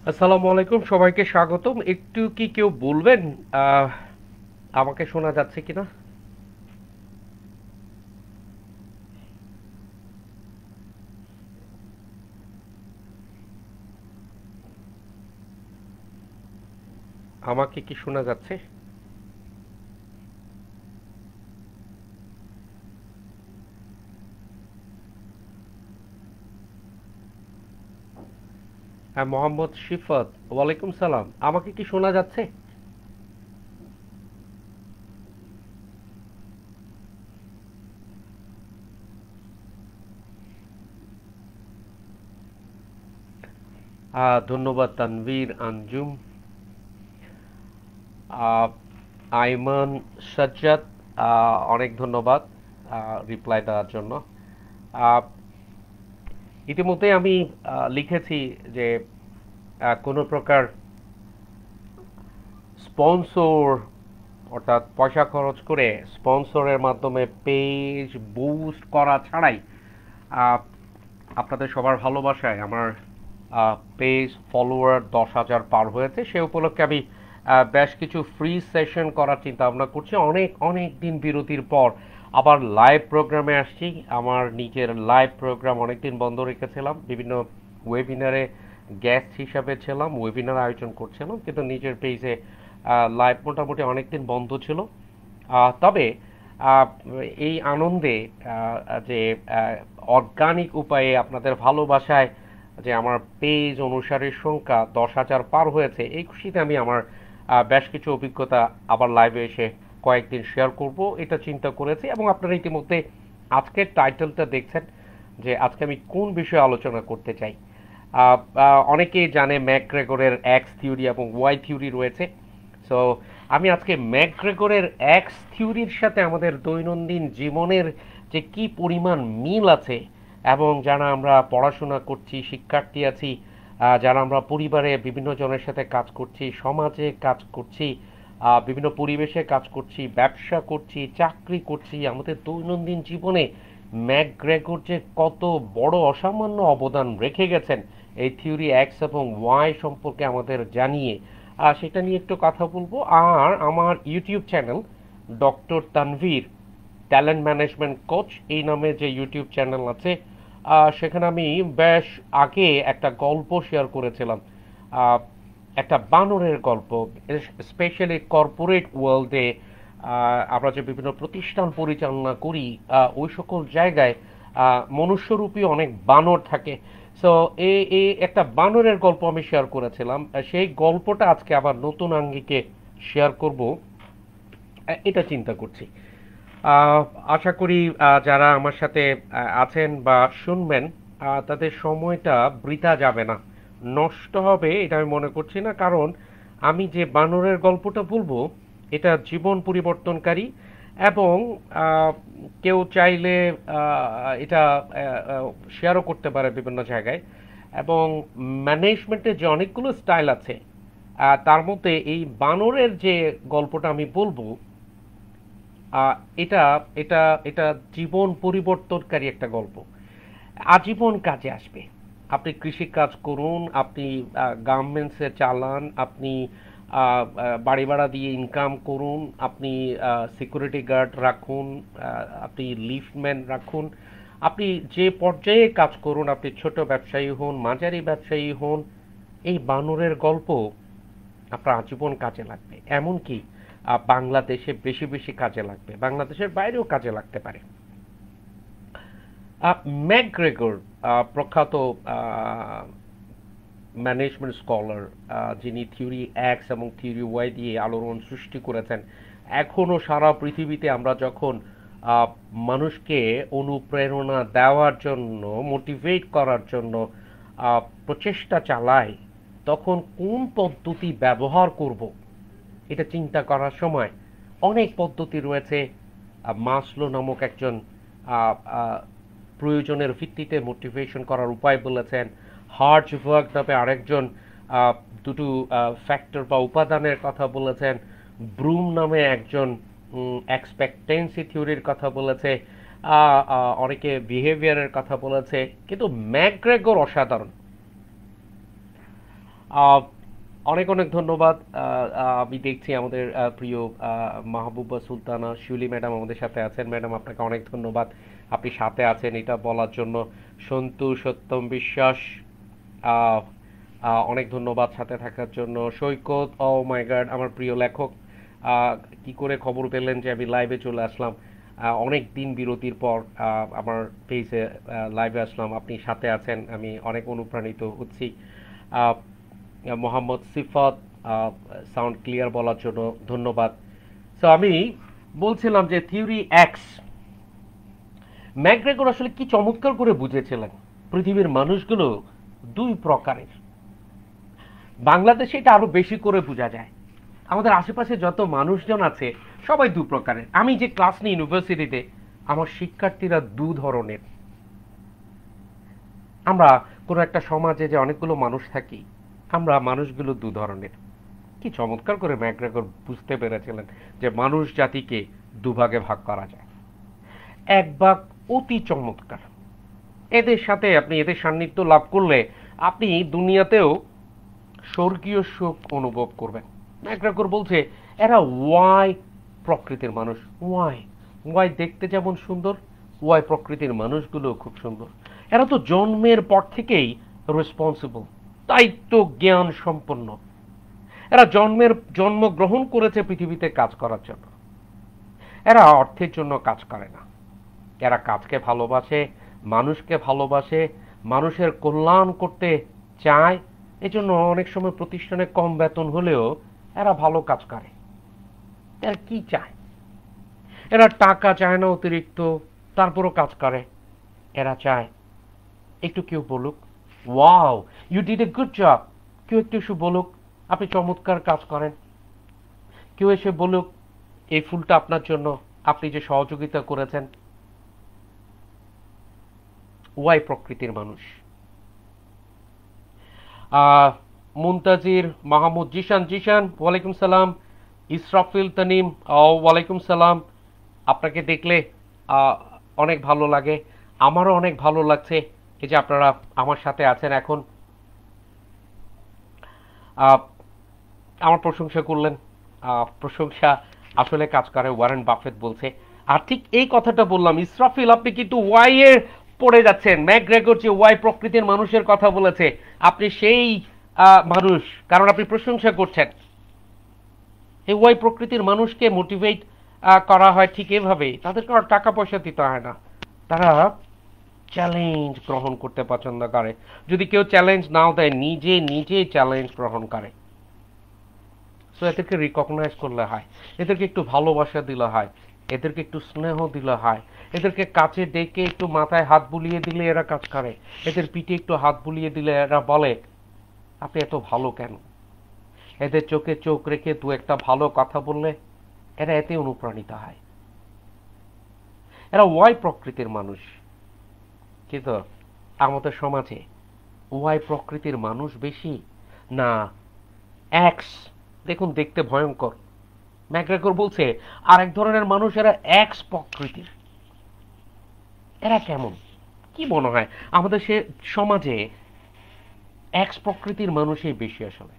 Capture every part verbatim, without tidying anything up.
আসসালামু আলাইকুম, সবাইকে স্বাগতম। একটু কি কেউ বলবেন আহ, আমাকে শোনা যাচ্ছে কিনা? আমাকে কি শোনা যাচ্ছে? হ্যাঁ, মোহাম্মদ শিফাত, ওয়ালাইকুম সালাম। আমাকে কি শোনা যাচ্ছে? আহ, ধন্যবাদ তানভীর, আঞ্জুম, আহ, আইমান, সাজ্জাদ, আহ, অনেক ধন্যবাদ রিপ্লাই দেওয়ার জন্য। আহ, ইতিমধ্যে আমি আহ, লিখেছি যে আহ, কোনো প্রকার স্পন্সর, অর্থাৎ পয়সা খরচ করে স্পন্সরের মাধ্যমে পেজ বুস্ট করা ছাড়াই আহ, আপনাদের সবার ভালোবাসায় আমার পেজ ফলোয়ার দশ হাজার পার হয়েছে। সে উপলক্ষে আমি আহ, বেশ কিছু ফ্রি সেশন করার চিন্তা ভাবনা করছি। অনেক অনেক দিন বিরতির পর আবার লাইভ প্রোগ্রামে আসছি। আমার নিজের লাইভ প্রোগ্রাম অনেকদিন বন্ধ রেখেছিলাম, বিভিন্ন ওয়েবিনারে গেস্ট হিসাবে ছিলাম, ওয়েবিনার আয়োজন করছিলাম, কিন্তু নিজের পেজে লাইভ মোটামুটি অনেকদিন বন্ধ ছিল। আহ, তবে আহ, এই আনন্দে আহ, যে অর্গানিক উপায়ে আপনাদের ভালোবাসায় যে আমার পেজ অনুসারীর সংখ্যা দশ হাজার পার হয়েছে, এই খুশিতে আমি আমার আহ, বেশ কিছু অভিজ্ঞতা আবার লাইভে এসে কয়েকদিন শেয়ার করব এটা চিন্তা করেছি। এবং আপনারা ইতিমধ্যে আজকের টাইটেলটা দেখছেন যে আজকে আমি কোন বিষয়ে আলোচনা করতে চাই। আহ, আহ, অনেকেই জানে ম্যাকগ্রেগরের এক্স থিওরি এবং ওয়াই থিওরি রয়েছে। সো আমি আজকে ম্যাকগ্রেগরের এক্স থিওরির সাথে আমাদের দৈনন্দিন জীবনের যে কি পরিমাণ মিল আছে, এবং যারা আমরা পড়াশোনা করছি, শিক্ষার্থী আছি, আহ, যারা আমরা পরিবারে বিভিন্ন জনের সাথে কাজ করছি, সমাজে কাজ করছি, আহ, বিভিন্ন পরিবেশে কাজ করছি, ব্যবসা করছি, চাকরি করছি, আমাদের দৈনন্দিন জীবনে ম্যাকগ্রেগর যে কত বড় অসামান্য অবদান রেখে গেছেন এই থিওরি এক্স এবং ওয়াই সম্পর্কে আমাদের জানিয়ে আহ, সেটা নিয়ে একটু কথা বলবো। আর আমার YouTube channel doctor Tanvir talent management coach এই নামে যে ইউটিউব চ্যানেল আছে, আহ, সেখানে আমি বেশ আগে একটা গল্প শেয়ার করেছিলাম, আহ, একটা বানরের গল্প। স্পেশালি কর্পোরেট ওয়ার্ল্ডে আমরা যে বিভিন্ন প্রতিষ্ঠান পরিচালনা করি, আহ, ওই সকল জায়গায় আহ, মনুষ্যরূপী অনেক বানর থাকে। সো এই এই একটা বানরের গল্প আমি শেয়ার করেছিলাম। আহ, সেই গল্পটা আজকে আবার নতুন আঙ্গিকে শেয়ার করব, আহ, এটা চিন্তা করছি। আহ, আশা করি আহ, যারা আমার সাথে আহ, আছেন বা শুনবেন, আহ, তাদের সময়টা বৃথা যাবে না, নষ্ট হবে এটা আমি মনে করছি না। কারণ আমি যে বানরের গল্পটা বলবো এটা জীবন পরিবর্তনকারী, এবং আহ, কেউ চাইলে আহ, এটা শেয়ারও করতে পারে বিভিন্ন জায়গায়। এবং ম্যানেজমেন্টের যে অনেকগুলো স্টাইল আছে, আহ, তার মধ্যে এই বানরের যে গল্পটা আমি বলবো, আহ, এটা এটা এটা জীবন পরিবর্তনকারী একটা গল্প, আজীবন কাজে আসবে। আপনি কৃষি কাজ করুন, আপনি গার্মেন্টসে চালান, আপনি আহ, আহ, বাড়ি ভাড়া দিয়ে ইনকাম করুন, আপনি সিকিউরিটি গার্ড রাখুন, আহ, আপনি লিফটম্যান রাখুন, আপনি যে পর্যায়ে কাজ করুন, আপনি ছোট ব্যবসায়ী হন, মাঝারি ব্যবসায়ী হন, এই বানরের গল্প আপনার আজীবন কাজে লাগবে। এমনকি আহ, বাংলাদেশে বেশি বেশি কাজে লাগবে, বাংলাদেশের বাইরেও কাজে লাগতে পারে। আহ, ম্যাকগ্রেগর, আহ, প্রখ্যাত ম্যানেজমেন্ট স্কলার, যিনি থিওরি এক্স এবং থিওরি ওয়াই দিয়ে আলোড়ন সৃষ্টি করেছেন। এখনও সারা পৃথিবীতে আমরা যখন আহ, মানুষকে অনুপ্রেরণা দেওয়ার জন্য, মোটিভেট করার জন্য আহ, প্রচেষ্টা চালাই, তখন কোন পদ্ধতি ব্যবহার করব এটা চিন্তা করার সময় অনেক পদ্ধতি রয়েছে। আহ, মাসলো নামক একজন আহ, আহ, প্রয়োজনের ভিত্তিতে মোটিভেশন করার উপায় বলেছেন। হার্জবার্গ নামে আরেকজন আহ, দুটো ফ্যাক্টর বা উপাদানের কথা বলেছেন। ব্রুম নামে একজন এক্সপেক্টেন্সি থিওরির কথা বলেছে। আহ, আহ, অনেকে বিহেভিয়ারের কথা বলেছে, কিন্তু ম্যাকগ্রেগর অসাধারণ। আহ, অনেক অনেক ধন্যবাদ। আহ, আহ, আমি দেখছি আমাদের আহ, প্রিয় আহ, মাহবুবা সুলতানা শিউলি ম্যাডাম আমাদের সাথে আছেন। ম্যাডাম, আপনাকে অনেক ধন্যবাদ, আপনি সাথে আছেন এটা বলার জন্য। সন্তু সত্যম বিশ্বাস, আহ, আহ, অনেক ধন্যবাদ সাথে থাকার জন্য। সৈকত, ও মাই গড, আমার প্রিয় লেখক, আহ, কি করে খবর পেলেন যে আমি লাইভে চলে আসলাম? আহ, অনেক দিন বিরতির পর আহ, আমার পেজে লাইভে আসলাম, আপনি সাথে আছেন, আমি অনেক অনুপ্রাণিত হচ্ছি। আহ, মোহাম্মদ সিফাত, সাউন্ড ক্লিয়ার বলার জন্য ধন্যবাদ। সো আমি বলছিলাম যে থিওরি এক্স, ম্যাকগ্রেগর আসলে কি চমৎকার করে বুঝেছিলেন পৃথিবীর মানুষগুলো দুই প্রকারের। বাংলাদেশে এটা আরো বেশি করে বোঝা যায়। আমাদের আশেপাশে যত মানুষজন আছে সবাই দু প্রকারের। আমি যে ক্লাস নিই ইউনিভার্সিটিতে, আমার শিক্ষার্থীরা দু ধরনের। আমরা কোনো একটা সমাজে যে অনেকগুলো মানুষ থাকি, আমরা মানুষগুলো দু ধরনের। কি চমৎকার করে ম্যাকগ্রেগর বুঝতে পেরেছিলেন যে মানুষ জাতিকে দুভাগে ভাগ করা যায়। এক ভাগ অতি চমৎকার, এদের সাথে আপনি এদের সান্নিধ্য লাভ করলে আপনি দুনিয়াতেও স্বর্গীয় সুখ অনুভব করবেন। ম্যাকগ্রেগর বলছে এরা ওয়াই প্রকৃতির মানুষ। ওয়াই ওয়াই দেখতে যেমন সুন্দর, ওয়াই প্রকৃতির মানুষগুলো খুব সুন্দর। এরা তো জন্মের পর থেকেই রেসপন্সিবল, দায়িত্ব জ্ঞান সম্পন্ন। এরা জন্মের জন্মগ্রহণ করেছে পৃথিবীতে কাজ করার জন্য। এরা অর্থের জন্য কাজ করে না, এরা কাজকে ভালোবাসে, মানুষকে ভালোবাসে, মানুষের কল্যাণ করতে চায়। এজন্য অনেক সময় প্রতিষ্ঠানে কম বেতন হলেও এরা ভালো কাজ করে। এরা কি চায়? এরা টাকা চায় না অতিরিক্ত, তারপরও কাজ করে। এরা চায় একটু কেউ বলুক, wow you did a good job. কেউ একটু এসে বলুক আপনি চমৎকার কাজ করেন। কেউ এসে বলুক এই ফুলটা আপনার জন্য, আপনি যে সহযোগিতা করেছেন। ওয়াই প্রকৃতির মানুষ। আহ মুনতাজির মাহমুদ, জিশান জিশান ওয়ালাইকুম সালাম। ইসরাফিল তানিম, ওয়ালাইকুম সালাম। আপনাকে দেখলে আহ, অনেক ভালো লাগে, আমারও অনেক ভালো লাগছে এই যে আপনারা আমার সাথে আছেন এখন। আহ, আমার প্রশংসা করলেন, আহ, প্রশংসা আসলে কাজ করে, ওয়ারেন বাফেট বলছে। আর ঠিক এই কথাটা বললাম। ইসরাফিল, আপনি কিন্তু ওয়াই এর পড়ে যাচ্ছেন। ম্যাকগ্রেগর যে ওয়াই প্রকৃতির মানুষের কথা বলেছে, আপনি সেই আহ, মানুষ, কারণ আপনি প্রশংসা করছেন। এই ওয়াই প্রকৃতির মানুষকে মোটিভেট করা হয় ঠিক এভাবে, তাদেরকে আর টাকা পয়সা দিতে হয় না। তারা চ্যালেঞ্জ গ্রহণ করতে পছন্দ করে। যদি কেউ চ্যালেঞ্জ নাও দেয়, নিজে নিজে চ্যালেঞ্জ গ্রহণ করে। সো এদেরকে রিকগনাইজ করলে হয়, এদেরকে একটু ভালোবাসা দিলে হয়, এদেরকে একটু স্নেহ দিলে হয়, এদেরকে কাছে ডেকে একটু মাথায় হাত বুলিয়ে দিলে এরা কাজ করে, এদের পিঠে একটু হাত বুলিয়ে দিলে এরা বলে আপনি এত ভালো কেন। এদের চোখে চোখ রেখে দু একটা ভালো কথা বললে এরা এতে অনুপ্রাণিত হয়। এরা ওয়াই প্রকৃতির মানুষ। কিন্তু আমাদের সমাজে ওয়াই প্রকৃতির মানুষ বেশি না এক্স? দেখুন, দেখতে ভয়ঙ্কর। ম্যাকগ্রেগর বলছে আরেক ধরনের মানুষ, এরা এক্স প্রকৃতির। এরা কেমন, কি মনে হয় আমাদের সে সমাজে এক্স প্রকৃতির মানুষই বেশি আসলে?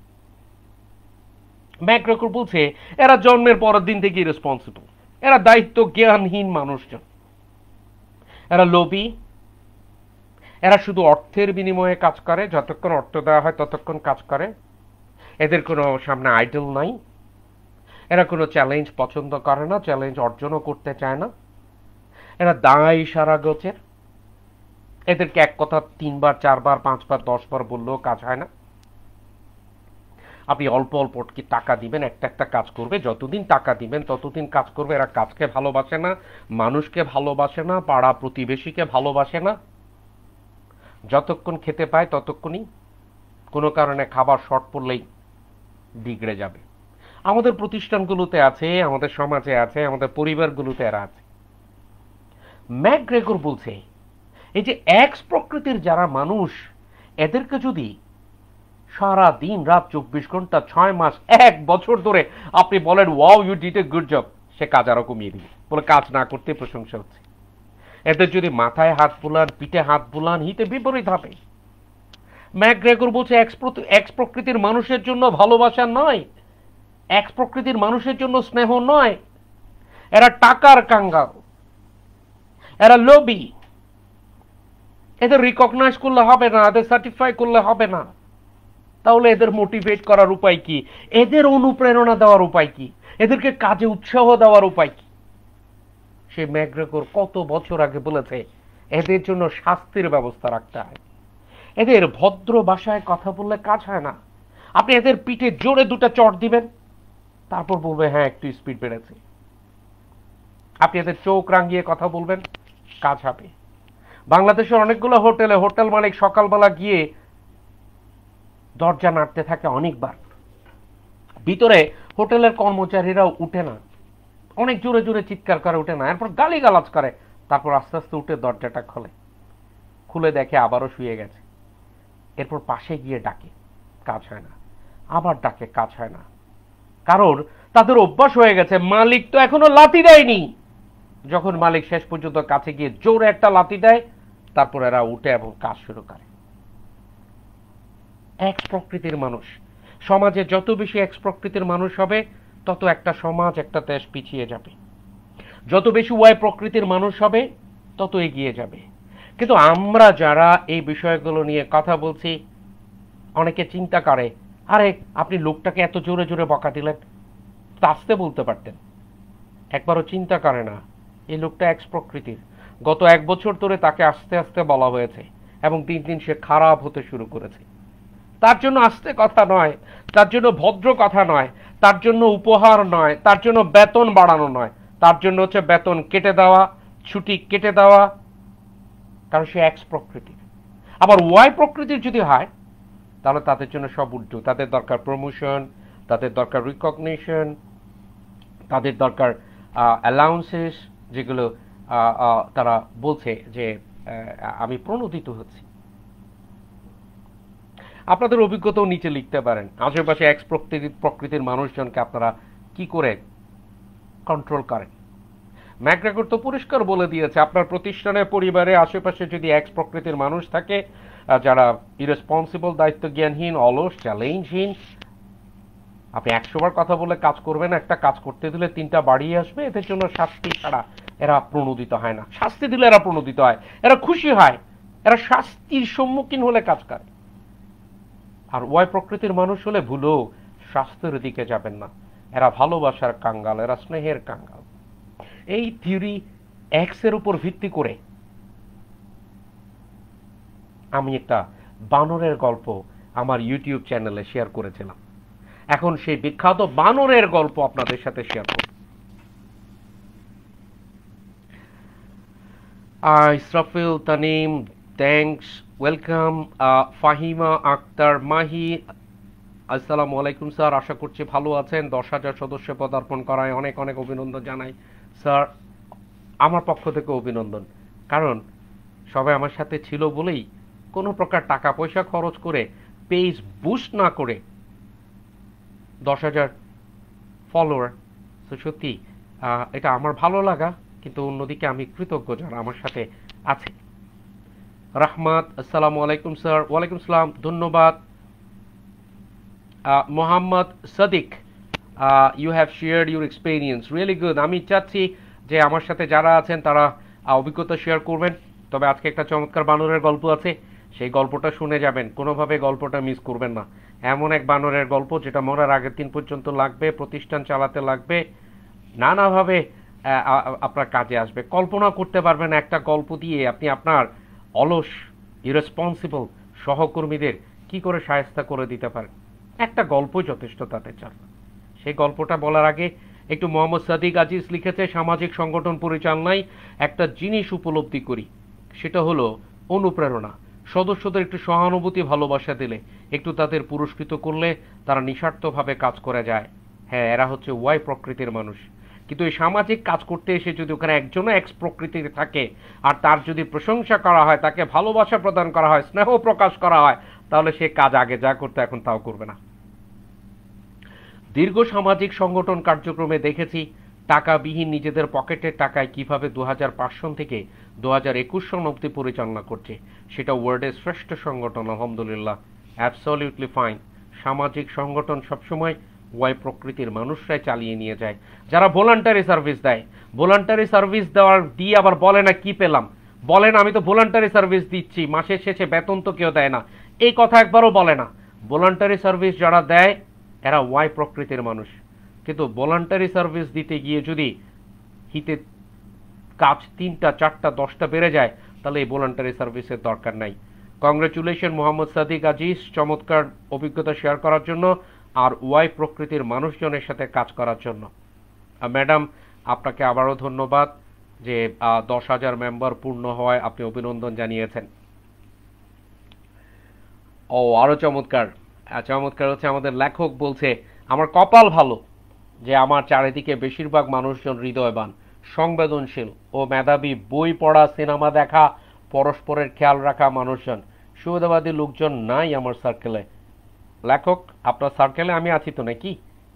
ম্যাকগ্রেগর বলছে এরা জন্মের পরের দিন থেকেই রেসপন্সিবল। এরা দায়িত্ব জ্ঞানহীন মানুষজন। এরা লোভী। এরা শুধু অর্থের বিনিময়ে কাজ করে, যতক্ষণ অর্থ দেওয়া হয় ততক্ষণ কাজ করে। এদের কোনো সামনে আইডল নাই। এরা কোনো চ্যালেঞ্জ পছন্দ করে না, চ্যালেঞ্জ অর্জনও করতে চায় না। এরা দায় সারা গোছের। এদেরকে এক কথা তিনবার চারবার পাঁচবার দশবার বললেও কাজ হয় না। আপনি অল্প অল্প কি টাকা দিবেন, একটা একটা কাজ করবে, যতদিন টাকা দিবেন ততদিন কাজ করবে। এরা কাজকে ভালোবাসে না, মানুষকে ভালোবাসে না, পাড়া প্রতিবেশীকে ভালোবাসে না। যতক্ষণ খেতে পায় ততক্ষণই, কোনো কারণে খাবার শর্ট পড়লেই বিগড়ে যাবে। আমাদের প্রতিষ্ঠানগুলোতে আছে, আমাদের সমাজে আছে, আমাদের পরিবারগুলোতে এরা আছে। ম্যাকগ্রেগর বলছে এই যে এক্স প্রকৃতির যারা মানুষ, এদেরকে যদি সারা দিন রাত চব্বিশ ঘন্টা ছয় মাস এক বছর ধরে আপনি বলেন wow you did a good job, সে কাজ আরো কমিয়ে দিবে, বলে কাজ না করতে প্রশংসা হচ্ছে। এদের যদি মাথায় হাত বুলান, পিঠে হাত বুলান, হিতে বিপরীত হবে। ম্যাকগ্রেগর বলছে এক্স প্রকৃতির মানুষের জন্য ভালোবাসা নয়, এক্স প্রকৃতির মানুষের জন্য স্নেহ নয়, এরা টাকার কাঙ্গাল, এরা লোভী, এদের রিকগনাইজ করলে হবে না, এদের সার্টিফাই করলে হবে না। তাহলে এদের মোটিভেট করার উপায় কি? এদের অনুপ্রেরণা দেওয়ার উপায় কি? এদেরকে কাজে উৎসাহ দেওয়ার উপায় কি? সে ম্যাকগ্রেগর কত বছর আগে বলেছে এদের জন্য শাস্তির ব্যবস্থা রাখতে হয়। এদের ভদ্র ভাষায় কথা বললে কাজ হয় না। আপনি এদের পিঠে জোরে দুটা চট দিবেন, তারপর বলবে হ্যাঁ একটু স্পিড বেড়েছে। আপনি এদের চোখ রাঙিয়ে কথা বলবেন, কাজ হবে। বাংলাদেশের অনেকগুলো হোটেলে হোটেল মালিক সকালবেলা গিয়ে দরজা নাড়তে থাকে অনেকবার, ভিতরে হোটেলের কর্মচারীরাও উঠে না, অনেক জোরে জোরে চিৎকার করে উঠে না, এরপর গালিগালাজ করে, তারপর আস্তে আস্তে উঠে দরজাটা খোলে, খুলে দেখে আবারও শুয়ে গেছে। এরপর পাশে গিয়ে ডাকে, কাজ হয় না, আবার ডাকে, কাজ হয় না। কারণ তাদের অভ্যাস হয়ে গেছে, মালিক তো এখনো লাথি দেয়নি। যখন মালিক শেষ পর্যন্ত কাছে গিয়ে জোরে একটা লাথি দেয়, তারপর এরা উঠে এবং কাজ শুরু করে। এক্স প্রকৃতির মানুষ সমাজে যত বেশি এক্স প্রকৃতির মানুষ হবে, তত একটা সমাজ, একটা দেশ পিছিয়ে যাবে। যত বেশি ওয়াই প্রকৃতির মানুষ হবে, তত এগিয়ে যাবে। কিন্তু আমরা যারা এই বিষয়গুলো নিয়ে কথা বলছি, অনেকে চিন্তা করে, আরে আপনি লোকটাকে এত জোরে জোরে বকা দিলেন, আস্তে বলতে পারতেন। একবারও চিন্তা করে না এই লোকটা এক্স প্রকৃতির। গত এক বছর ধরে তাকে আস্তে আস্তে বলা হয়েছে এবং দিন দিন সে খারাপ হতে শুরু করেছে। তার জন্য আস্তে কথা নয়, তার জন্য ভদ্র কথা নয়, তার জন্য উপহার নয়, তার জন্য বেতন বাড়ানো নয়, তার জন্য হচ্ছে বেতন কেটে দেওয়া, ছুটি কেটে দেওয়া, কারণ সে এক্স প্রকৃতির। আবার ওয়াই প্রকৃতির যদি হয়, তাহলে তাদের জন্য সব উল্টো। তাদের দরকার প্রমোশন, তাদের দরকার রিকগনিশন, তাদের দরকার অ্যালাউন্সেস, যেগুলো তারা বলছে যে আমি প্রণোদিত হচ্ছি। আপনাদের অভিজ্ঞতাও নিচে লিখতে পারেন। আশেপাশে এক্স প্রকৃতির প্রকৃতির মানুষজনকে আপনারা কি করে কন্ট্রোল করেন। ম্যাকগ্রেগর তো পরিষ্কার বলে দিয়েছে, আপনার প্রতিষ্ঠানে, পরিবারে, আশেপাশে যদি এক্স প্রকৃতির মানুষ থাকে, যারা ইরেসপন্সিবল, দায়িত্ব জ্ঞানহীন, অলস, চ্যালেঞ্জহীন, আপনি একশো বার কথা বলে কাজ করবেন, একটা কাজ করতে দিলে তিনটা বাড়িয়ে আসবে। এদের জন্য শাস্তি ছাড়া এরা প্রণোদিত হয় না। শাস্তি দিলে এরা প্রণোদিত হয়, এরা খুশি হয়, এরা শাস্তির সম্মুখীন হলে কাজ করে। আর ওয়াই প্রকৃতির মানুষ হলে ভুলো শাস্তির দিকে যাবেন না, এরা ভালোবাসার কাঙ্গাল, এরা স্নেহের কাঙ্গাল। এই থিওরি এক্স এর উপর ভিত্তি করে আমি একটা বানরের গল্প আমার ইউটিউব চ্যানেলে শেয়ার করেছিলাম। এখন সেই বিখ্যাত বানরের গল্প আপনাদের সাথে শেয়ার করব। Israfil, Tanim, thanks, welcome. ফাহিমা আক্তার, মাহি, আসসালামু আলাইকুম স্যার, আশা করছি ভালো আছেন। দশ হাজার সদস্য পদার্পণ করায় অনেক অনেক অভিনন্দন জানাই স্যার, আমার পক্ষ থেকে অভিনন্দন। কারণ সবাই আমার সাথে ছিল বলেই কোনো প্রকার টাকা পয়সা খরচ করে, পেজ বুস্ট না করে দশ হাজার ফলোয়ার, তো সত্যি এটা আমার ভালো লাগা। কিন্তু অন্যদিকে আমি কৃতজ্ঞ যারা আমার সাথে আছে। রাহমাত, আসসালামু আলাইকুম স্যার। ওয়ালাইকুম সালাম, ধন্যবাদ। Mohammad Sadiq, you have shared your experience, really good. আমি চাচ্ছি যে আমার সাথে যারা আছেন তারা অভিজ্ঞতা শেয়ার করবেন। তবে আজকে একটা চমৎকার বানরের গল্প আছে, সেই গল্পটা শুনে যাবেন, কোনোভাবে গল্পটা মিস করবেন না। এমন এক বানরের গল্প যেটা মরার আগের দিন পর্যন্ত লাগবে, প্রতিষ্ঠান চালাতে লাগবে, নানাভাবে আপনার কাজে আসবে। কল্পনা করতে পারবেন একটা গল্প দিয়ে আপনি আপনার অলস, ইরেসপন্সিবল সহকর্মীদের কি করে শায়েস্তা করে দিতে পারেন। একটা গল্পই যথেষ্ট তাদের জন্য। সেই গল্পটা বলার আগে একটু মোহাম্মদ সাদিক আজিজ লিখেছে, সামাজিক সংগঠন পরিচালনায় একটা জিনিস উপলব্ধি করি, সেটা হলো অনুপ্রেরণা। সদস্যদের একটু সহানুভূতি, ভালোবাসা দিলে, একটু তাদের পুরস্কৃত করলে তারা নিঃস্বার্থভাবে কাজ করে যায়। হ্যাঁ, এরা হচ্ছে ওয়াই প্রকৃতির মানুষ। কিন্তু এই সামাজিক কাজ করতে এসে যদি ওখানে একজনও এক্স প্রকৃতির থাকে, আর তার যদি প্রশংসা করা হয়, তাকে ভালোবাসা প্রদান করা হয়, স্নেহ প্রকাশ করা হয়, তাহলে সে কাজ আগে যা করতে এখন তাও করবে না। দীর্ঘ সামাজিক সংগঠন কার্যক্রমে দেখেছি টাকাবিহীন নিজেদের পকেটের টাকায় কিভাবে দু হাজার পাঁচ সন থেকে দু হাজার একুশ সন অব্দি পরিচালনা করছে, সেটা ওয়ার্ল্ডের শ্রেষ্ঠ সংগঠন আলহামদুলিল্লাহ, অ্যাবসলিউটলি ফাইন। সামাজিক সংগঠন সবসময় ওয়াই প্রকৃতির মানুষরাই চালিয়ে নিয়ে যায়, যারা ভলান্টারি সার্ভিস দেয়। ভলান্টারি সার্ভিস দেওয়ার দিয়ে আবার বলে না কি পেলাম, বলেন আমি তো ভলান্টারি সার্ভিস দিচ্ছি, মাসের শেষে বেতন তো কেউ দেয় না, এই কথা একবারও বলে না। ভলান্টারি সার্ভিস যারা দেয় এরা ওয়াই প্রকৃতির মানুষ। কিন্তু ভলান্টারি সার্ভিস দিতে গিয়ে যদি হিতে কাজ তিনটা চারটা দশটা বেড়ে যায়, তাহলে এই ভলান্টারি সার্ভিসের দরকার নাই। কংগ্রেচুলেশন মোহাম্মদ সাদিক আজিজ, চমৎকার অভিজ্ঞতা শেয়ার করার জন্য আর ওয়াই প্রকৃতির মানুষজনের সাথে কাজ করার জন্য। ম্যাডাম আপনাকে আবারও ধন্যবাদ যে দশ হাজার মেম্বার পূর্ণ হওয়ায় আপনি অভিনন্দন জানিয়েছেন। ও আরো চমৎকার, চমৎকার হচ্ছে আমাদের লেখক বলছে আমার কপাল ভালো যে আমার চারিদিকে বেশিরভাগ মানুষজন হৃদয়বান, সংবেদনশীল ও মেধাবী, বই পড়া, সিনেমা দেখা, পরস্পরের খেয়াল রাখা মানুষজন, সুবিধাবাদী লোকজন নাই আমার সার্কেলে। লেখক আপনার সার্কেলে আমি আছি তো নাকি?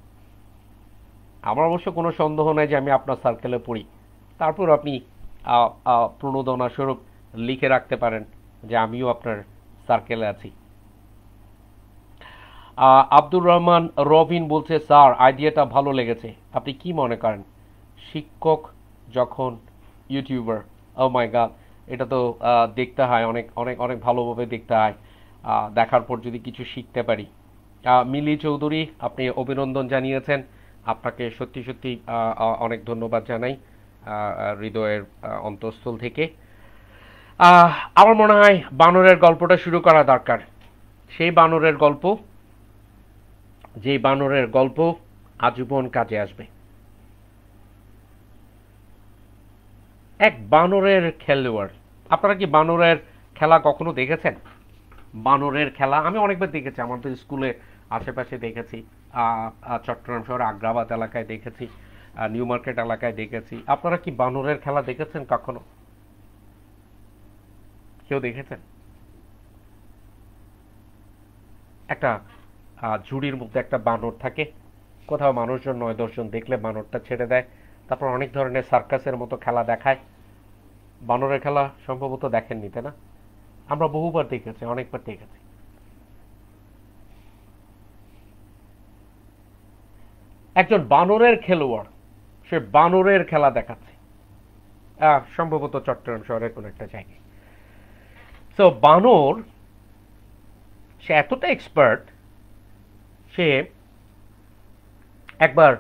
আমার অবশ্য কোনো সন্দেহ নাই যে আমি আপনার সার্কেলে পড়ি। তারপর আপনি প্রণোদনা স্বরূপ লিখে রাখতে পারেন যে আমিও আপনার সার্কেলে আছি। আব্দুর রহমান রবিন বলছে স্যার আইডিয়াটা ভালো লেগেছে, আপনি কি মনে করেন শিক্ষক যখন ইউটিউবার? ও মাই গড, এটা তো দেখতে হয়, অনেক অনেক অনেক ভালোভাবে দেখতে হয়, দেখার পর যদি কিছু শিখতে পারি। মিলি চৌধুরী আপনি অভিনন্দন জানিয়েছেন, আপনাকে সত্যি সত্যি অনেক ধন্যবাদ জানাই হৃদয়ের অন্তঃস্থল থেকে। আমার মনে হয় বানরের গল্পটা শুরু করা দরকার। সেই বানরের গল্প, যে বানরের গল্প আজীবন কাজে আসবে। এক বানরের খেলোয়াড়। আপনারা কি বানরের খেলা কখনো দেখেছেন? বানরের খেলা আমি অনেকবার দেখেছি, আমাদের স্কুলে আশেপাশে দেখেছি, চট্টগ্রাম শহরে আগ্রাবাদ এলাকায় দেখেছি, নিউ মার্কেট এলাকায় দেখেছি। আপনারা কি বানরের খেলা দেখেছেন কখনো? কেউ দেখেছেন? একটা ঝুড়ির মধ্যে একটা বানর থাকে, কোথাও মানুষজন নয় দশজন দেখলে বানরটা ছেড়ে দেয়, তারপর অনেক ধরনের সার্কাসের মতো খেলা দেখায়। বানরের খেলা সম্ভবত দেখেননি তাই না? আমরা বহুবার দেখেছি, অনেকবার দেখেছি। একজন বানরের খেলোয়াড়, সে বানরের খেলা দেখাচ্ছে, সম্ভবত চট্টগ্রাম শহরের কোন একটা জায়গায়। তো বানর সে এতটা এক্সপার্ট, সে একবার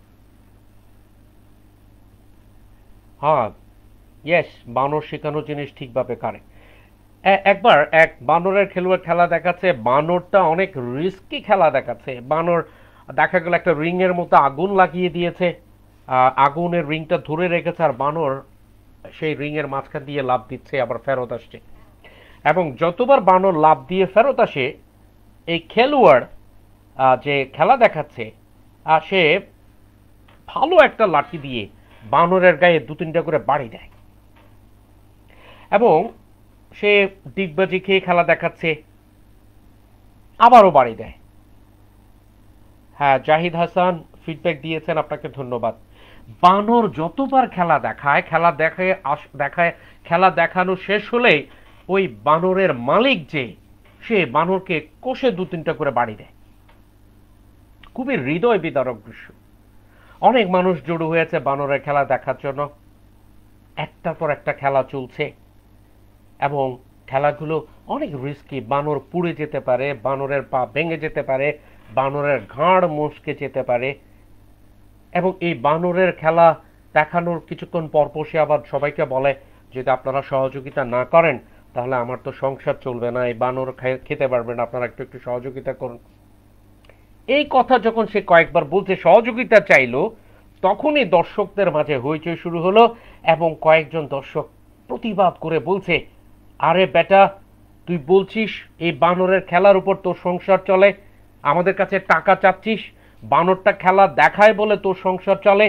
হ্যাঁ ইয়েস বানর শেখানো জিনিস ঠিকভাবে করে। একবার এক বানরের খেলোয়াড় খেলা দেখাচ্ছে, বানরটা অনেক রিস্কি খেলা দেখাচ্ছে। বানর দেখা গেল একটা রিং এর মতো আগুন লাগিয়ে দিয়েছে, আগুনের রিংটা ধরে রেখেছে, আর বানর সেই রিং এর মাঝখান দিয়ে লাফ দিচ্ছে, আবার ফেরত আসছে। এবং যতবার বানর লাফ দিয়ে ফেরত আসে, এই খেলোয়াড় যে খেলা দেখাচ্ছে সে ভালো একটা লাঠি দিয়ে বানরের গায়ে দু তিনটা করে বাড়ি দেয়, এবং সে ডিগবাজি খেয়ে খেলা দেখাচ্ছে, আবারও বাড়ি দেয়। হ্যাঁ, জাহিদ হাসান ফিডব্যাক দিয়েছেন, আপনাকে ধন্যবাদ। বানর যতবার খেলা দেখায় খেলা দেখায় দেখায় খেলা দেখানো শেষ হলেই ওই বানরের মালিক যে, সে বানরকে কষে দু তিনটা করে বাড়ি দেয়। খুবই হৃদয় বিদারক দৃশ্য। অনেক মানুষ জড়ো হয়েছে বানরের খেলা দেখার জন্য, একটার পর একটা খেলা চলছে, এবং খেলাগুলো অনেক রিস্কি। বানর পুড়ে যেতে পারে, বানরের পা ভেঙে যেতে পারে, বানরের ঘাড় মচকে যেতে পারে, এবং এই বানরের খেলা দেখানোর কিছুক্ষণ পরপর সে আবার সবাইকে বলে যদি আপনারা সহযোগিতা না করেন তাহলে আমার তো সংসার চলবে না, এই বানর খেতে পারবেন, আপনারা একটু একটু সহযোগিতা করুন। এই কথা যখন সে কয়েকবার বলছে, সহযোগিতা চাইল, তখনই দর্শকদের মাঝে হইচই শুরু হলো, এবং কয়েকজন দর্শক প্রতিবাদ করে বলছে, আরে বেটা তুই বলছিস এই বানরের খেলার উপর তোর সংসার চলে, আমাদের কাছে টাকা চাচ্ছিস, বানরটা খেলা দেখায় বলে তোর সংসার চলে,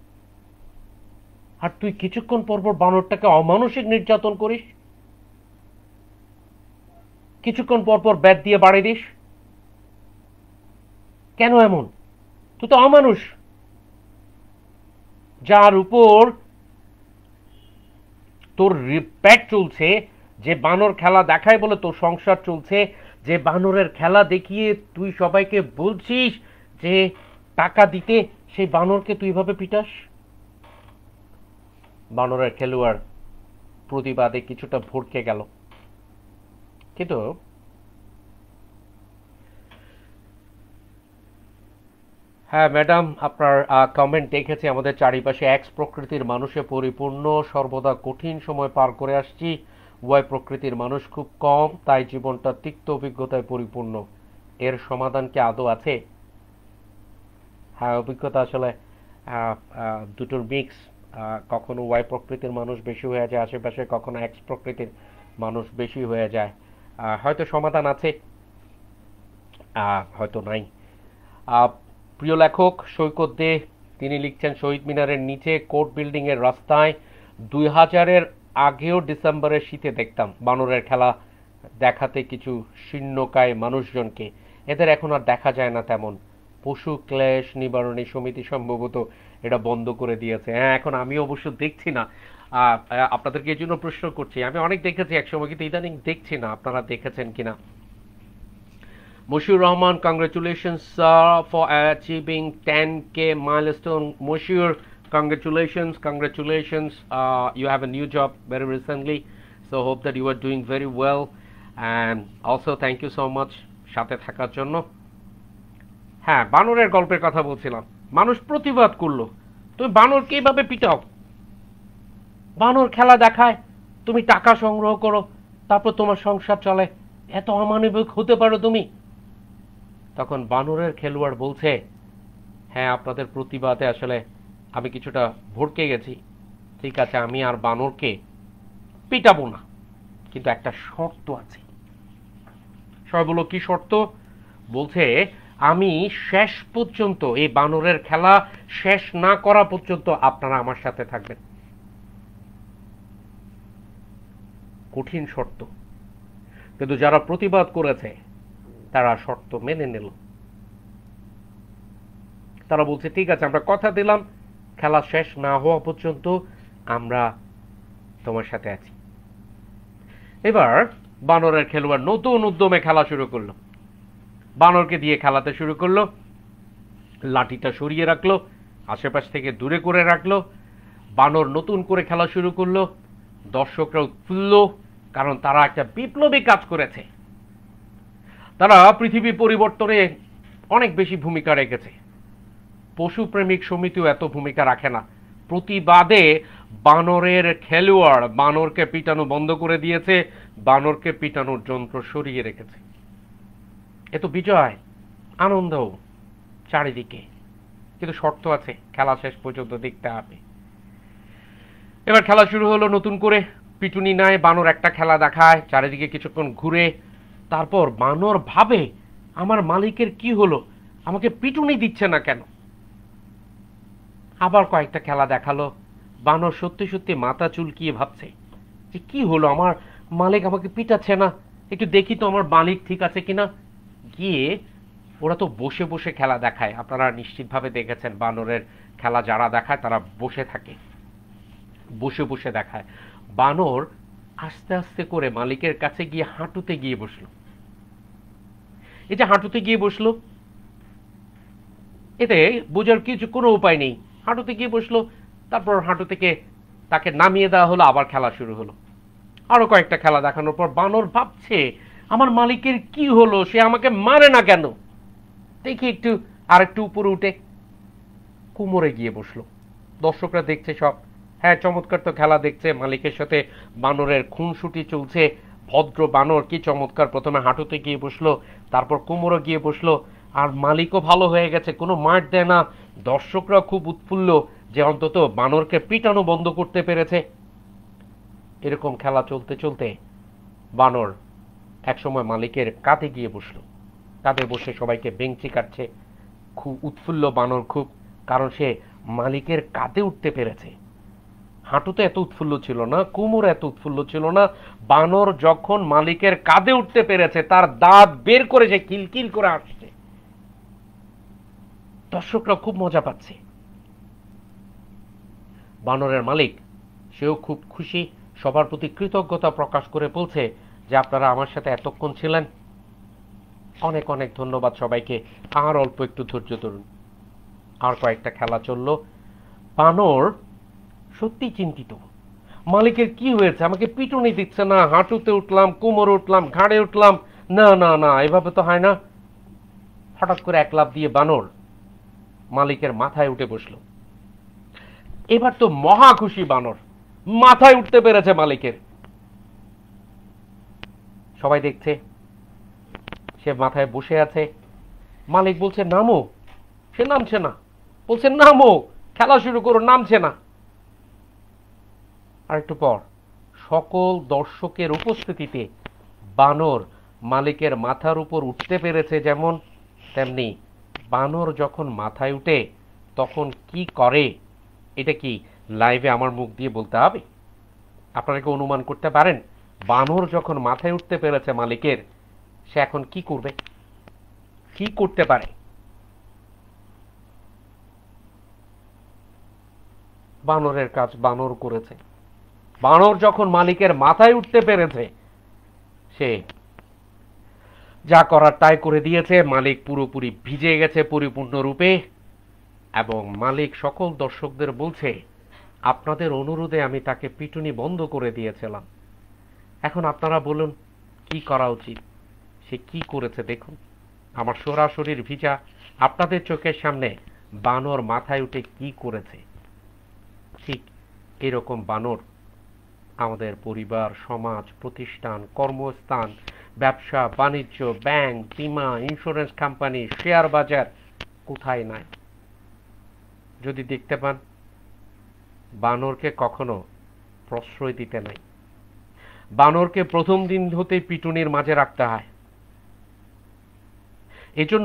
আর তুই কিছুক্ষণ পরপর বানরটাকে অমানসিক নির্যাতন করিস, কিছুক্ষণ পরপর ব্যাট দিয়ে বাড়ি দিস, কেন এমন? তুই তো অমানুষ। যার উপর তোর পেট চলছে, যে বানর খেলা দেখায় বলে তোর সংসার চলছে, যে বানরের খেলা দেখিয়ে তুই সবাইকে বলছিস যে টাকা দিতে, সেই বানরকে তুই এভাবে পিটাস। বানরের খেলোয়াড় প্রতিবাদে কিছুটা ভড়কে গেল, কিন্তু হ্যাঁ ম্যাডাম, আপনার কমেন্ট দেখেছি। আমাদের চারিপাশে এক্স প্রকৃতির মানুষে পরিপূর্ণ, সর্বদা কঠিন সময় পার করে আসছি। ওয়াই প্রকৃতির মানুষ খুব কম, তাই জীবনটা তিক্ত অভিজ্ঞতায় পরিপূর্ণ। এর সমাধান কি আদৌ আছে? হ্যাঁ, অভিজ্ঞতা আসলে দুটোর মিক্স। কখনো ওয়াই প্রকৃতির মানুষ বেশি হয়ে যায় আশেপাশে, কখনো এক্স প্রকৃতির মানুষ বেশি হয়ে যায়। হয়তো সমাধান আছে, হয়তো নাই। প্রিয় লেখক সৈকত দে, তিনি লিখছেন, শহীদ মিনারের নিচে কোর্ট বিল্ডিং এর রাস্তায় দুই হাজারের আগেও ডিসেম্বরের শীতে দেখতাম বানরের খেলা দেখাতে কিছু শীর্ণকায় মানুষজনকে। এদের এখন আর দেখা যায় না তেমন। পশু ক্লেশ নিবারণী সমিতি সম্ভবত এটা বন্ধ করে দিয়েছে। হ্যাঁ, এখন আমি অবশ্য দেখছি না। আপনাদেরকে এই জন্য প্রশ্ন করছি, আমি অনেক দেখেছি একসময়, কিন্তু ইদানিং দেখছি না। আপনারা দেখেছেন কিনা? Moshiur Rahman, congratulations uh, for achieving ten K milestone. Moshiur, congratulations, congratulations. Uh, you have a new job very recently, so hope that you are doing very well. And also thank you so much সাথে থাকার জন্য। হ্যাঁ, বানরের গল্পের কথা বলছিলাম। মানুষ প্রতিবাদ করলো, তুমি বানরকে এইভাবে পিটাও, বানর খেলা দেখায়, তুমি টাকা সংগ্রহ করো, তারপর তোমার সংসার চলে, এত অমানবিক হতে পারো তুমি? তখন বানরের খেলোয়াড় বলছে, হ্যাঁ, আপনাদের প্রতিবাদে আসলে আমি কিছুটা ভড়কে গেছি, ঠিক আছে, আমি আর বানরকে পিটাবো না, কিন্তু একটা শর্ত আছে। সবাই বলো, কি শর্ত? বলছে, আমি শেষ পর্যন্ত এই বানরের খেলা শেষ না করা পর্যন্ত আপনারা আমার সাথে থাকবেন। কঠিন শর্ত, কিন্তু যারা প্রতিবাদ করেছে তারা শর্ত মেনে নিল। তারা বলছে, ঠিক আছে, আমরা কথা দিলাম, খেলা শেষ না হওয়া পর্যন্ত আমরা তোমার সাথে আছি। এবার বানরের খেলোয়াড় নতুন উদ্যমে খেলা শুরু করলো, বানরকে দিয়ে খেলাতে শুরু করলো, লাঠিটা সরিয়ে রাখলো, আশেপাশ থেকে দূরে করে রাখলো। বানর নতুন করে খেলা শুরু করলো। দর্শকরা উৎফুল্ল, কারণ তারা একটা বিপ্লবী কাজ করেছে। তারা পৃথিবী পরিবর্তনে অনেক বেশি ভূমিকা রেখেছে। পশুপ্রেমিক সমিতিও এত ভূমিকা রাখে না। প্রতিবাদে বানরের খেলোয়াড় বানরকে পিটানো বন্ধ করে দিয়েছে, বানরকে পিটানোর যন্ত্র সরিয়ে রেখেছে। এ তো বিজয়, আনন্দ চারিদিকে, কিন্তু শর্ত আছে, খেলা শেষ পর্যন্ত দেখতে হবে। এবার খেলা শুরু হলো নতুন করে। পিটুনি নাই, বানর একটা খেলা দেখায়, চারিদিকে কিছুক্ষণ ঘুরে, তারপর বানর ভাবে, আমার মালিকের কি হলো, আমাকে পিটুনি দিচ্ছে না কেন? আবার কয়েকটা খেলা দেখালো। বানর সত্যি সত্যি মাথা চুলকিয়ে ভাবছে যে কি হলো, আমার মালিক আমাকে পিটাচ্ছে না, একটু দেখি তো আমার মালিক ঠিক আছে কিনা। গিয়ে ওরা তো বসে বসে খেলা দেখায়, আপনারা নিশ্চিতভাবে দেখেছেন বানরের খেলা যারা দেখায় তারা বসে থাকে, বসে বসে দেখায়। বানর আস্তে আস্তে করে মালিকের কাছে গিয়ে হাঁটুতে গিয়ে বসলো। এই যে হাঁটুতে গিয়ে বসলো, এতে বোঝার কিছু কোনো উপায় নেই। হাঁটুতে গিয়ে বসলো, তারপর হাঁটু থেকে তাকে নামিয়ে দেওয়া হলো, আবার খেলা শুরু হলো। আরো কয়েকটা খেলা দেখানোর পর বানর ভাবছে, আমার মালিকের কি হলো, সে আমাকে মারে না কেন, দেখি একটু আর একটু উপরে উঠে কোমরে গিয়ে বসলো। দর্শকরা দেখছে সব, হ্যাঁ চমৎকার তো খেলা দেখছে, মালিকের সাথে বানরের খুনসুটি চলছে। ভদ্র বানর কি চমৎকার, প্রথমে হাঁটুতে গিয়ে বসলো, তারপর কোমরে গিয়ে বসলো, আর মালিকও ভালো হয়ে গেছে, কোনো মার দেয় না। দর্শকরা খুব উৎফুল্ল যে অন্তত বানরকে পিটানো বন্ধ করতে পেরেছে। এরকম খেলা চলতে চলতে বানর একসময় মালিকের কাঁধে গিয়ে বসলো, কাঁধে বসে সবাইকে বেঞ্চি কাটছে। খুব উৎফুল্ল বানর খুব, কারণ সে মালিকের কাঁধে উঠতে পেরেছে। হাঁটুতে এত উৎফুল্ল ছিল না, কোমরে এত উৎফুল্ল ছিল না। বানর যখন মালিকের কাঁধে উঠতে পেরেছে, তার দাঁত বের করে সে কিলকিল করে আসছে। দর্শকরা খুব মজা পাচ্ছে। বানরের মালিক সেও খুব খুশি, সবার প্রতি কৃতজ্ঞতা প্রকাশ করে বলছে যে আপনারা আমার সাথে এতক্ষণ ছিলেন, অনেক অনেক ধন্যবাদ সবাইকে, আর অল্প একটু ধৈর্য ধরুন। আর কয়েকটা খেলা চলল। বানর সত্যি চিন্তিত, মালিকের কি হয়েছে, আমাকে পিটুনি দিচ্ছে না, হাঁটুতে উঠলাম, কোমরে উঠলাম, ঘাড়ে উঠলাম, না না না, এভাবে তো হয় না। হঠাৎ করে এক লাফ দিয়ে বানর মালিকের মাথায় উঠে বসলো। এবার তো মহা খুশি বানর, মাথায় উঠতে পেরেছে মালিকের। সবাই দেখছে সে মাথায় বসে আছে। মালিক বলছে নামো, সে নামছে না, বলছে নামো, খেলা শুরু করো, নামছে না। আর একটু পর সকল দর্শকের উপস্থিতিতে বানর মালিকের মাথার উপর উঠতে পেরেছে যেমন, তেমনি বানর যখন মাথায় উঠে তখন কি করে, এটা কি লাইভে আমার মুখ দিয়ে বলতে হবে? আপনারা কি অনুমান করতে পারেন বানর যখন মাথায় উঠতে পেরেছে মালিকের, সে এখন কি করবে, কি করতে পারে? বানরের কাজ বানর করেছে। বানর যখন মালিকের মাথায় উঠতে পেরেছে, সে যা করার তাই করে দিয়েছে। মালিক পুরোপুরি ভিজে গেছে পরিপূর্ণরূপে, এবং মালিক সকল দর্শকদের বলছে আপনাদের অনুরোধে আমি তাকে পিটুনি বন্ধ করে দিয়েছিলাম, এখন আপনারা বলুন কি করা উচিত। সে কি করেছে দেখুন, আমার সরাসরির ভিজা আপনাদের চোখের সামনে বানর মাথায় উঠে কি করেছে। ঠিক এরকম বানর আমাদের পরিবার, সমাজ, প্রতিষ্ঠান, কর্মস্থান, ব্যবসা বাণিজ্য, ব্যাংক, বীমা, ইন্স্যুরেন্স কোম্পানি, শেয়ার বাজার, কোথায় নাই। যদি দেখতে পান বানরকে কখনো প্রশ্রয় দিতে নাই, বানরকে প্রথম দিন হতে পিটুনির মাঝে রাখতে হয়। এজন্য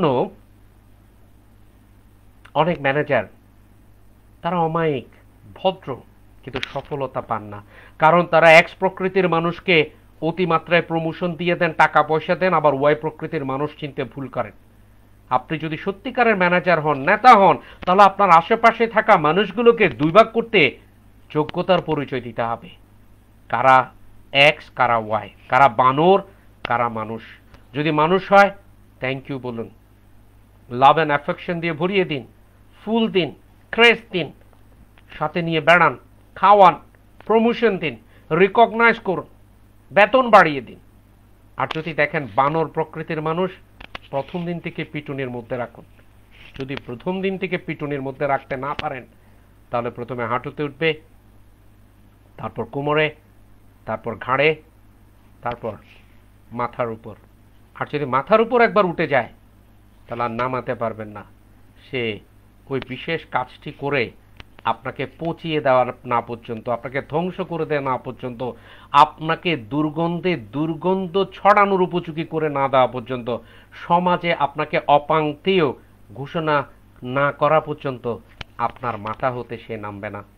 অনেক ম্যানেজার তারা অমায়িক, ভদ্র, কিন্তু সফলতা পান না, কারণ তারা এক্স প্রকৃতির মানুষকে অতিমাত্রায় প্রমোশন দিয়ে দেন, টাকা পয়সা দেন, আবার ওয়াই প্রকৃতির মানুষ চিনতে ভুল করেন। আপনি যদি সত্যিকারের ম্যানেজার হন, নেতা হন, তাহলে আপনার আশেপাশে থাকা মানুষগুলোকে দুই ভাগ করতে যোগ্যতার পরিচয় দিতে হবে, কারা এক্স, কারা ওয়াই, কারা বানর, কারা মানুষ। যদি মানুষ হয় থ্যাংক ইউ বলুন, লাভ অ্যান্ড অ্যাফেকশন দিয়ে ভরিয়ে দিন, ফুল দিন, ক্রেস দিন, সাথে নিয়ে বেড়ান, খাওয়ান, প্রমোশন দিন, রিকগনাইজ করুন, বেতন বাড়িয়ে দিন। আর যদি দেখেন বানর প্রকৃতির মানুষ, প্রথম দিন থেকে পিটুনির মধ্যে রাখুন। যদি প্রথম দিন থেকে পিটুনির মধ্যে রাখতে না পারেন, তাহলে প্রথমে হাঁটুতে উঠবে, তারপর কোমরে, তারপর ঘাড়ে, তারপর মাথার উপর। আর যদি মাথার উপর একবার উঠে যায় তাহলে আর নামাতে পারবেন না। সে ওই বিশেষ কাজটি করে আপনাকে পচিয়ে দেওয়ার না পর্যন্ত, আপনাকে ধ্বংস করে দেওয়া না পর্যন্ত, আপনাকে দুর্গন্ধে দুর্গন্ধ ছড়ানোর উপযোগী করে না দেওয়া পর্যন্ত, সমাজে আপনাকে অপাংতেয় ঘোষণা না করা পর্যন্ত আপনার মাথা হতে সে নামবে না।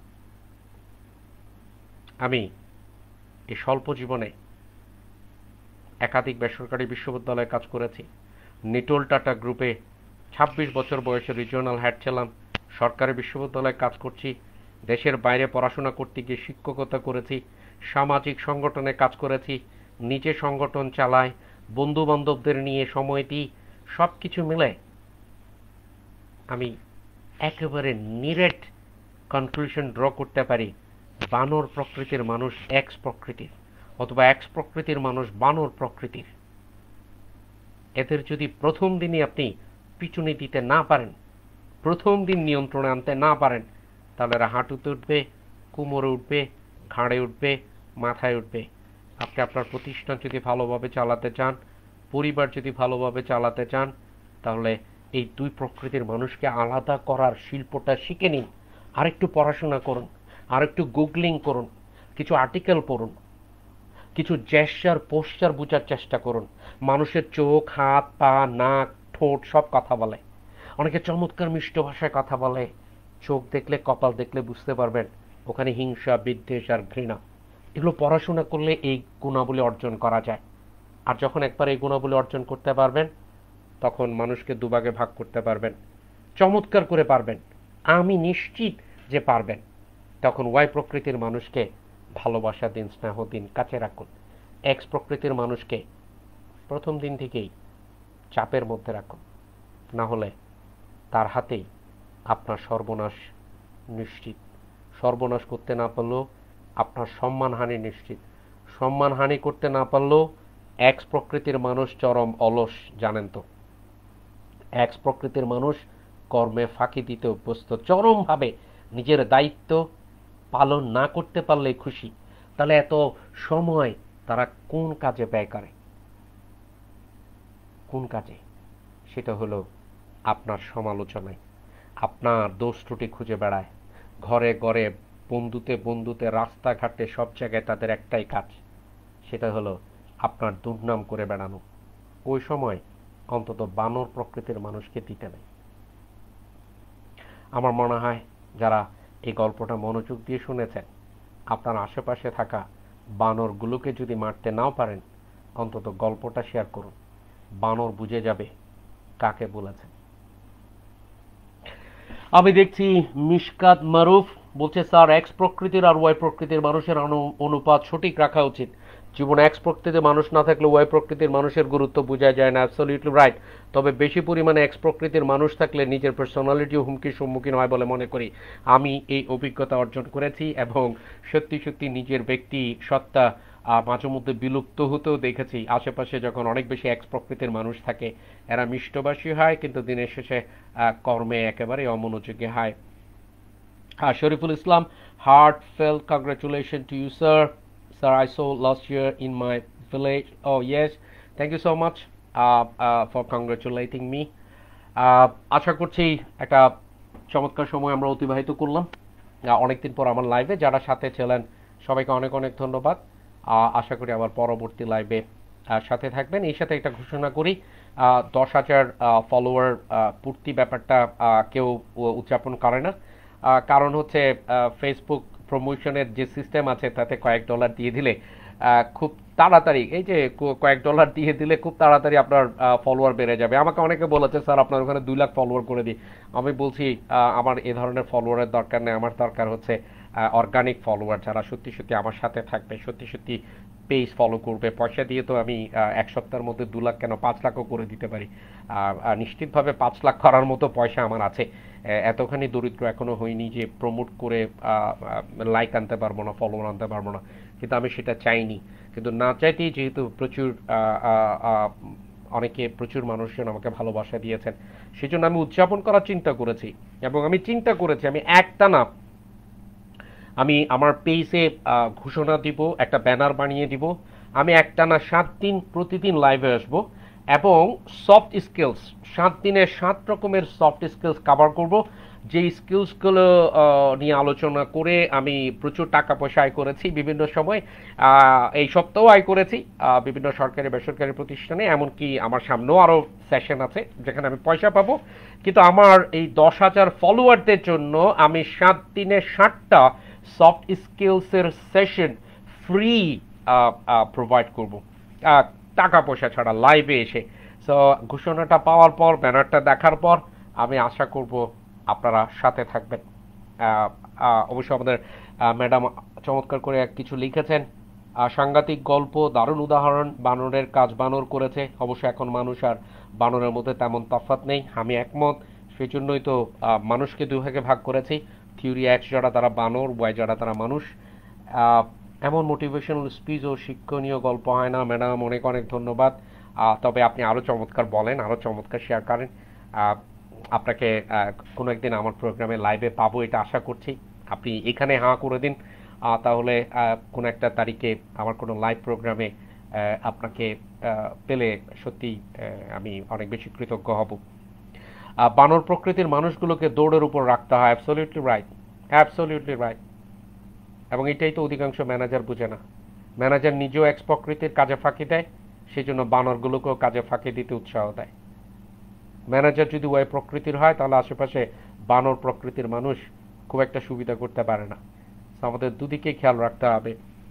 আমি এই স্বল্প জীবনে একাধিক বেসরকারি বিশ্ববিদ্যালয়ে কাজ করেছি। নিটোল টাটা গ্রুপে ছাব্বিশ বছর বয়সে রিজিওনাল হেড ছিলাম। সরকারি বিশ্ববিদ্যালয়ে কাজ করছি, দেশের বাইরে পড়াশোনা করতে গিয়ে শিক্ষকতা করেছি, সামাজিক সংগঠনে কাজ করেছি, নিজে সংগঠন চালাই, বন্ধু বান্ধবদের নিয়ে সময় দিই। সব কিছু মিলে আমি একেবারে নিরেট কনক্লুশন ড্র করতে পারি, বানর প্রকৃতির মানুষ এক্স প্রকৃতির, অথবা এক্স প্রকৃতির মানুষ বানর প্রকৃতির। এদের যদি প্রথম দিনই আপনি পিছুনি দিতে না পারেন, প্রথম দিন নিয়ন্ত্রণে আনতে না পারেন, তাহলে এরা হাঁটুতে উঠবে, কোমরে উঠবে, ঘাড়ে উঠবে, মাথায় উঠবে। আপনি আপনার প্রতিষ্ঠান যদি ভালোভাবে চালাতে চান, পরিবার যদি ভালোভাবে চালাতে চান, তাহলে এই দুই প্রকৃতির মানুষকে আলাদা করার শিল্পটা শিখে নিন। আরেকটু পড়াশোনা করুন, আরেকটু গুগলিং করুন, কিছু আর্টিকেল পড়ুন, কিছু জেস্চার পোস্টার বোঝার চেষ্টা করুন। মানুষের চোখ, হাত, পা, নাক, ঠোঁট সব কথা বলে। অনেকে চমৎকার মিষ্ট ভাষায় কথা বলে, চোখ দেখলে, কপাল দেখলে বুঝতে পারবেন ওখানে হিংসা, বিদ্বেষ আর ঘৃণা। এগুলো পড়াশোনা করলে এই গুণাবলী অর্জন করা যায়। আর যখন একবার এই গুণাবলী অর্জন করতে পারবেন, তখন মানুষকে দুভাগে ভাগ করতে পারবেন, চমৎকার করে পারবেন। আমি নিশ্চিত যে পারবেন। তখন ওয়াই প্রকৃতির মানুষকে ভালোবাসা দিন, স্নেহ দিন, কাছে রাখুন। এক্স প্রকৃতির মানুষকে প্রথম দিন থেকেই চাপের মধ্যে রাখুন, না হলে তার হাতেই আপনার সর্বনাশ নিশ্চিত। সর্বনাশ করতে না পারলেও আপনার সম্মানহানি নিশ্চিত। সম্মানহানি করতে না পারলেও এক্স প্রকৃতির মানুষ চরম অলস, জানেন তো। এক্স প্রকৃতির মানুষ কর্মে ফাঁকি দিতে অভ্যস্ত, চরমভাবে নিজের দায়িত্ব পালন না করতে পারলেই খুশি। তাহলে এত সময় তারা কোন কাজে ব্যয় করে? কোন কাজে? সেটা হলো আপনার সমালোচনায়, আপনার দোষ ত্রুটি খুঁজে বেড়ায়। ঘরে ঘরে, বন্ধুতে বন্ধুতে, রাস্তাঘাটে, সব জায়গায় তাদের একটাই কাজ, সেটা হলো আপনার দুর্নাম করে বেড়ানো। ওই সময় অন্তত বানর প্রকৃতির মানুষকে দিতে নেই। আমার মনে হয় যারা এই গল্পটা মনোযোগ দিয়ে শুনেছেন, আপনার আশেপাশে থাকা বানরগুলোকে যদি মারতে নাও পারেন, অন্তত গল্পটা শেয়ার করুন। বানর বুঝে যাবে কাকে বলেছেন। আমি দেখছি মিশকাত মারুফ বলছে, স্যার এক্স প্রকৃতির আর ওয়াই প্রকৃতির মানুষের অনুপাত সঠিক রাখা উচিত। জীবনে এক্স প্রকৃতির মানুষ না থাকলে ওয়াই প্রকৃতির মানুষের গুরুত্ব বোঝা যায় না। Absolutely right. তবে বেশি পরিমাণে এক্স প্রকৃতির মানুষ থাকলে নিজের পার্সোনালিটিও হুমকির সম্মুখীন হয় বলে মনে করি। আমি এই অভিজ্ঞতা অর্জন করেছি এবং সত্যি সত্যি নিজের ব্যক্তি সত্তা মাঝে মধ্যে বিলুপ্ত হতেও দেখেছি। আশেপাশে যখন অনেক বেশি এক্স প্রকৃতির মানুষ থাকে, এরা মিষ্টভাষী হয় কিন্তু দিনের শেষে কর্মে একেবারে অমনোযোগী হয়। Shariful Islam, heartfelt congratulations to you, sir. Sir, I saw last year in my village. Oh yes, thank you so much uh, uh, for congratulating me. Uh, আশা করছি একটা চমৎকার সময় আমরা অতিবাহিত করলাম অনেকদিন পর আমার লাইভে। যারা সাথে ছিলেন সবাইকে অনেক অনেক ধন্যবাদ। আশা করি আবার পরবর্তী লাইভে সাথে থাকবেন। এই সাথে একটা ঘোষণা করি, দশ হাজার ফলোয়ার পূর্তি ব্যাপারটা কেউ উদযাপন করে না। কারণ হচ্ছে ফেসবুক প্রমোশনের যে সিস্টেম আছে তাতে কয়েক ডলার দিয়ে দিলে খুব তাড়াতাড়ি, এই যে কয়েক ডলার দিয়ে দিলে খুব তাড়াতাড়ি আপনার ফলোয়ার বেড়ে যাবে। আমাকে অনেকে বলেছে, স্যার আপনার ওখানে দুই লাখ ফলোয়ার করে দিই। আমি বলছি আমার এ ধরনের ফলোয়ারের দরকার নেই। আমার দরকার হচ্ছে অর্গানিক ফলোয়ার, যারা সত্যি সত্যি আমার সাথে থাকবে, সত্যি সত্যি পেজ ফলো করবে। পয়সা দিয়ে তো আমি এক সপ্তাহের মধ্যে দু লাখ কেন পাঁচ লাখও করে দিতে পারি। নিশ্চিতভাবে পাঁচ লাখ করার মতো পয়সা আমার আছে। এতখানি দরিদ্র এখনো হয়নি যে প্রমোট করে লাইক আনতে পারবো না, ফলোয়ার আনতে পারবো না, কিন্তু আমি সেটা চাইনি। কিন্তু না চাইতেই যেহেতু প্রচুর অনেকে প্রচুর মানুষজন আমাকে ভালোবাসা দিয়েছেন, সেজন্য আমি উদযাপন করার চিন্তা করেছি। এবং আমি চিন্তা করেছি আমি একটানা আমি আমার পেজে ঘোষণা দিব, একটা ব্যানার বানিয়ে দিব, আমি একটানা সাত দিন প্রতিদিন লাইভে আসব এবং সফট স্কিলস, সাত দিনে সাত রকমের সফট স্কিলস কভার করব। যে স্কিলসগুলো নিয়ে আলোচনা করে আমি প্রচুর টাকা পয়সা আয় করেছি বিভিন্ন সময়, এই সপ্তাহেও আয় করেছি বিভিন্ন সরকারি বেসরকারি প্রতিষ্ঠানে। এমনকি আমার সামনেও আরও সেশন আছে যেখানে আমি পয়সা পাবো। কিন্তু আমার এই দশ হাজার ফলোয়ারদের জন্য আমি সাত দিনে ষাটটা সফট স্কিলসের সেশন ফ্রি প্রোভাইড করব, টাকা পয়সা ছাড়া, লাইভে এসে। সো ঘোষণাটা পাওয়ার পর, ব্যানারটা দেখার পর আমি আশা করব আপনারা সাথে থাকবেন। অবশ্য আমাদের ম্যাডাম চমৎকার করে কিছু লিখেছেন, সাংঘাতিক গল্প, দারুণ উদাহরণ, বানরের কাজ বানর করেছে। অবশ্য এখন মানুষ আর বানরের মধ্যে তেমন তফাৎ নেই, আমি একমত। সেই জন্যই তো মানুষকে দুই ভাগে ভাগ করেছি, থিওরি এক্স যারা তারা বানর, ওয়াই যারা তারা মানুষ। এমন মোটিভেশনাল স্পিচ ও শিক্ষণীয় গল্প হয় না। ম্যাডাম অনেক অনেক ধন্যবাদ। তবে আপনি আরও চমৎকার বলেন, আরও চমৎকার শেয়ার করেন। আপনাকে কোনো একদিন আমার প্রোগ্রামে লাইভে পাবো এটা আশা করছি। আপনি এখানে হাঁ করে দিন, তাহলে কোনো একটা তারিখে আমার কোনো লাইভ প্রোগ্রামে আপনাকে পেলে সত্যি আমি অনেক বেশি কৃতজ্ঞ হব। বানর প্রকৃতির মানুষগুলোকে দৌড়ের উপর রাখতে হয়। Absolutely right, absolutely right. এবং এটাই তো অধিকাংশ ম্যানেজার বুঝে না। ম্যানেজার নিজেও এক্স প্রকৃতির কাজে ফাঁকি দেয়, সেই জন্য বানরগুলোকেও কাজে ফাঁকি দিতে উৎসাহ দেয়। ম্যানেজার যদি ওয়াই প্রকৃতির হয় তাহলে আশেপাশে বানর প্রকৃতির মানুষ খুব একটা সুবিধা করতে পারে না। আমাদের দুদিকে খেয়াল রাখতে হবে।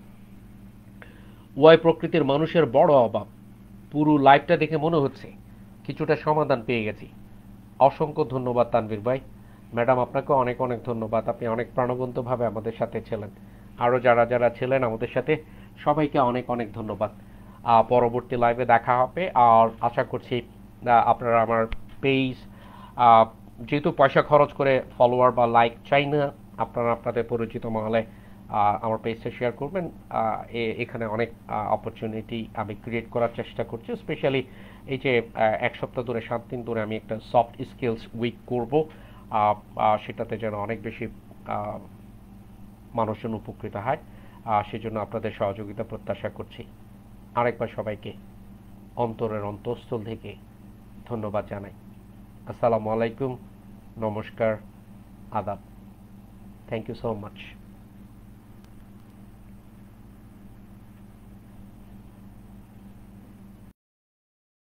ওয়াই প্রকৃতির মানুষের বড় অভাব। পুরো লাইফটা দেখে মনে হচ্ছে কিছুটা সমাধান পেয়ে গেছি। অসংখ্য ধন্যবাদ তানভীর ভাই। ম্যাডাম আপনাকে অনেক অনেক ধন্যবাদ, আপনি অনেক প্রাণবন্তভাবে আমাদের সাথে ছিলেন। আরও যারা যারা ছিলেন আমাদের সাথে সবাইকে অনেক অনেক ধন্যবাদ। আহ, পরবর্তী লাইভে দেখা হবে, আর আশা করছি আহ, আপনারা আমার পেজ, যেহেতু পয়সা খরচ করে ফলোয়ার বা লাইক চাই না, আপনারা আপনাদের পরিচিত মহলে আহ, আমার পেজটা শেয়ার করবেন। আহ, এ- এখানে অনেক অপরচুনিটি আমি ক্রিয়েট করার চেষ্টা করছি, স্পেশালি এই যে আহ, এক সপ্তাহ ধরে সাত দিন ধরে আমি একটা সফট স্কিলস উইক করব, আহ, আহ, সেটাতে যেন অনেক বেশি আহ, মানুষজন উপকৃত হয়। আহ, সেজন্য আপনাদের সহযোগিতা প্রত্যাশা করছি। আরেকবার সবাইকে অন্তরের অন্তঃস্থল থেকে ধন্যবাদ জানাই। আসসালামু আলাইকুম, নমস্কার, আদাব। Thank you so much.